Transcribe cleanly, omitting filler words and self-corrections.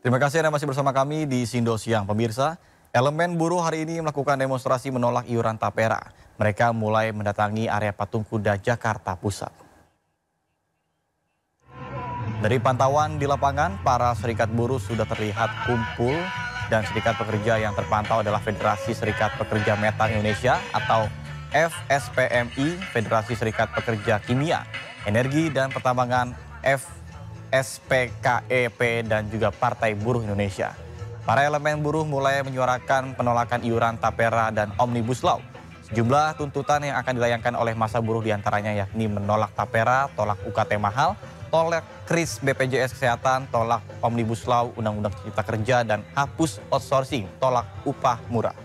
Terima kasih Anda masih bersama kami di Sindo Siang. Pemirsa, elemen buruh hari ini melakukan demonstrasi menolak iuran tapera. Mereka mulai mendatangi area Patung Kuda Jakarta Pusat. Dari pantauan di lapangan, para serikat buruh sudah terlihat kumpul dan serikat pekerja yang terpantau adalah Federasi Serikat Pekerja Metal Indonesia atau FSPMI, Federasi Serikat Pekerja Kimia, Energi dan Pertambangan FSPKEP dan juga Partai Buruh Indonesia. Para elemen buruh mulai menyuarakan penolakan iuran tapera dan Omnibus Law. Sejumlah tuntutan yang akan dilayangkan oleh massa buruh diantaranya yakni menolak tapera, tolak UKT mahal, tolak KRIS BPJS Kesehatan, tolak Omnibus Law Undang-Undang Cipta Kerja, dan hapus outsourcing, tolak upah murah.